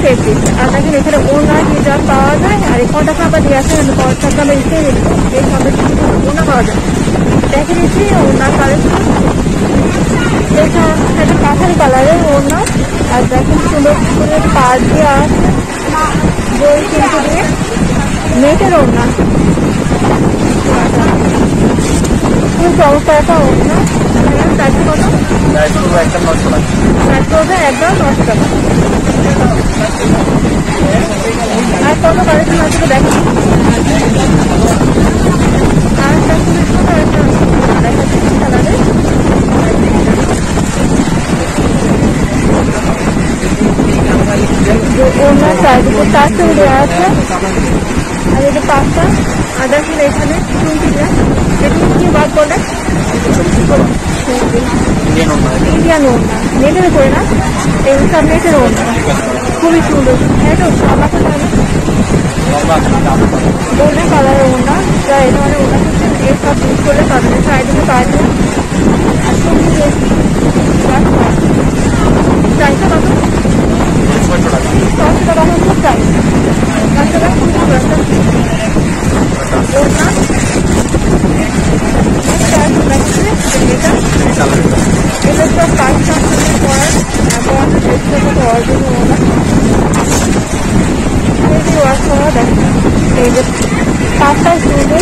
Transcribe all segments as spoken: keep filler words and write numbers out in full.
পেয়েছি। আর দেখেন এখানে ওনা হিজাব পাওয়া যায়, আর এই কটা খাবার দিয়ে আছে পঞ্চাশ গ্রামে দিতে এই সবের ওনা পাওয়া যায়। দেখে নিচ্ছি ওনার কালেকশন, এটা কাঁঠালি কালারের ওনা। আর দেখেন সুন্দর সুন্দর পাড় দিয়ে আছে বই কিন্তু দিয়ে নেটের ওনা, খুব চমৎকার একটা ওনা। প্রাইস কত? প্রাইস করবে একদম নশো টাকা। প্রাইস করবে একদম নশো টাকা। আর কত কালেকশন আছে দেখেন। আর একটা খুবই সুন্দর একটা দেখাচ্ছি কালারের, ওনার চারদিকে চারটে দেওয়া আছে। আর এটা পাঁচটা। আর দেখেন এখানে চুমকিটা, এটা কি বাদ বলে ইন্ডিয়ান ওড়না, নেটের উপরে না, এই সব নেটের ওড়না খুবই সুন্দর। এটা গোল্ডেন কালারের ওড়না, যা এই ধরনের ওড়না করছেন এই সব ইউজ করলে তাদের সাইডে পাওয়া আর সঙ্গে প্রাইসটা কত? ছশো টাকা। ছশো টাকা হচ্ছে প্রাইস। ছশো টাকা খুব সুন্দর একটা ওড়না। এটা সব কাজ সম্পূর্ণ করার এবং চেষ্টা করতে অর্জন ওনা ওয়াশ করা দেখেন। এই যে পাঁচটা সুন্দর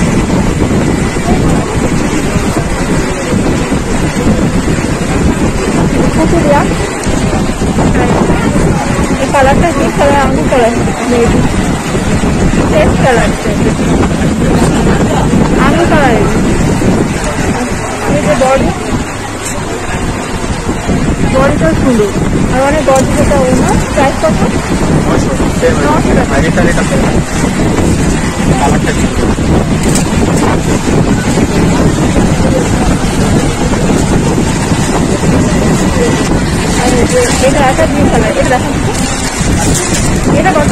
পুতুলিয়া। এই কালারটা কি কালার? আঙুর কালার, মেবি রেড কালার, আঙুর কালারের। এই যে বডি, বডিটাও সুন্দর আর অনেক বডি যেটা ওনা। প্রাইস কত? এটা একটা গ্রিন কালার, এটা দেখা এটা কত?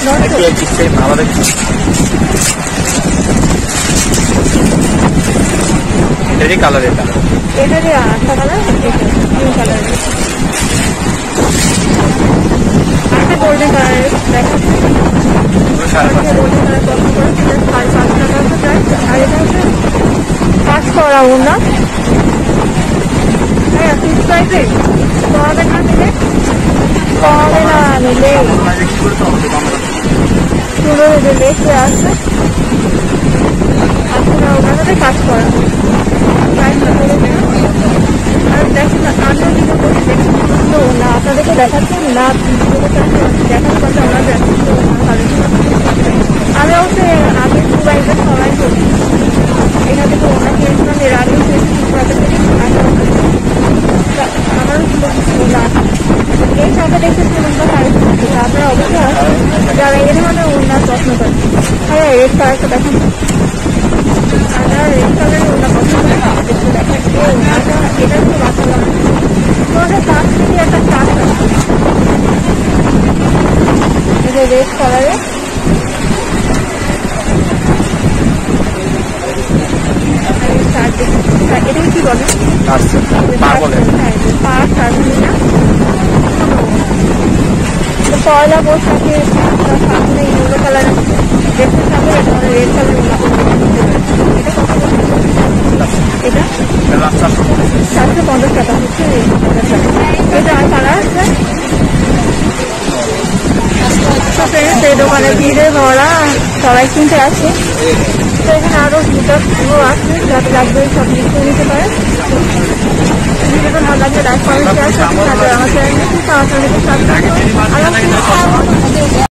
এটারই কালার, এটা এটারই আটটা কালার, গ্রিন কালার। আরেকটা গোল্ডেন কালারের দেখা, গোল্ডেন কালার পছন্দ করে সেটা সাড়ে পাঁচ টাকা হচ্ছে প্রাইস। আর এটা হচ্ছে কাজ করা ওনা। হ্যাঁ ফিক্স প্রাইসে কমাবে না নিলে, কমাবে না নিলে সুন্দর যে লেখে আসবে আসলে ওনাদের কাজ করা প্রাইসটা বলে দেয়। আর দেখুন আমরা যেটা বলি দেখুন সুন্দর না, আপনাদেরকে দেখাচ্ছেন না দেখার কথা ওনাদের আমি অবশ্যই আগে দুবাইতে সবাই করি এখান থেকে ওনা কিনেছিলাম, এর আগেও আমারও ওনা এই সাথে দেখেছি ওনার শাড়ি, আপনারা অবশ্যই যারা এই ধরনের ওনার যত্ন করেন। হ্যাঁ রেড কালারটা দেখেন, আপনারা রেড কালারের ওনা পছন্দ দেখতে দেখেন। এই ওনাটা এটা হচ্ছে বাচ্চা বানানো তোমাদের কাছ থেকে একটা কাজ আছে, এটা রেড কালারে। এটা কি বলে? পয়লা বৈশাখে সামনে ইয়েলো কালার দেখতে থাকবে, রেড কালার। এটা চারশো পঞ্চাশ টাকা হচ্ছে এটা। আর কালার আছে সেই দোকানে ভিড়ে ভরা, সবাই কিনতে আসে। তো এখানে আরো জুতাগুলো আছে, যাতে লাগবে সব লিখে নিতে পারে। ভিডিওটা ভালো লাগলে লাইক কমেন্ট শেয়ার করতে হবে। আমার চ্যানেলটি আমার চ্যানেলটি সাবস্ক্রাইব করুন।